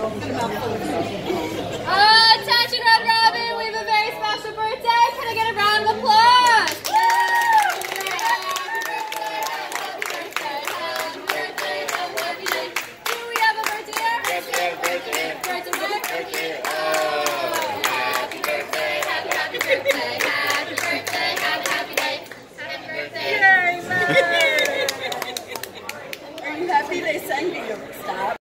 Attention, Red Robin, we have a very special birthday. Can I get a round of applause? Do we have a birthday? Birthday.